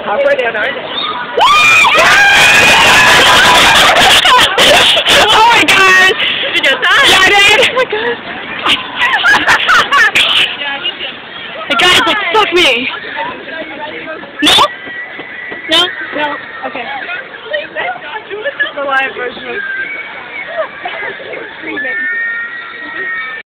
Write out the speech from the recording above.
halfway down, aren't you? Oh my god! Did you get that? Yeah, I did! Oh my god! The guy's like, fuck me! No? No? No? Okay. The live version.